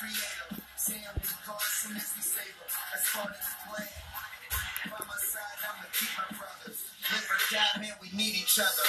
creator. Sam is gone soon as we save her. That's part of the plan. By my side, I'ma keep my brothers. Live or die, man, we need each other.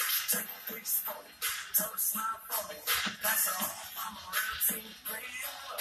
That's all. I'm a real team player.